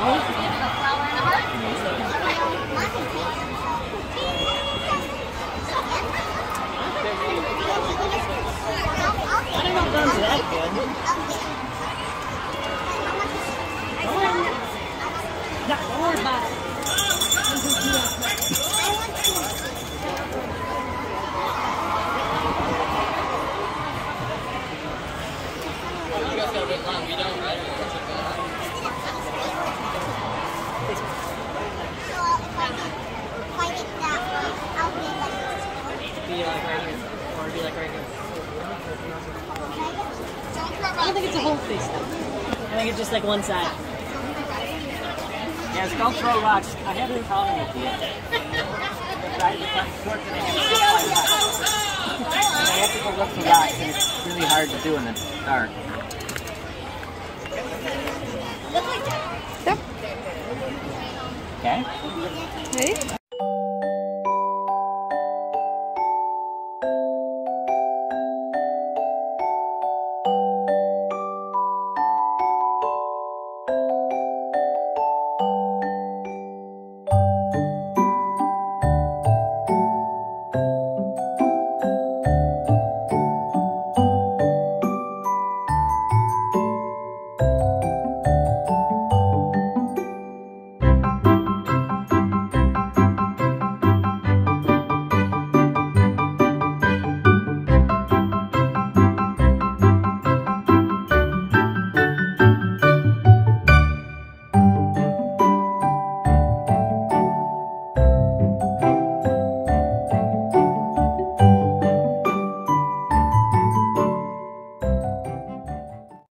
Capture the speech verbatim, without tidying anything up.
I don't know if guns are that good. No, don't worry about it. You guys gotta wait long. We don't, right? Be like right here, or be like right here. I don't think it's a whole face though. I think it's just like one side. Yes, don't throw rocks. I have been calling it the end. I have to go look for rocks, and it's really hard to do in the dark. Yep. Okay? Ready?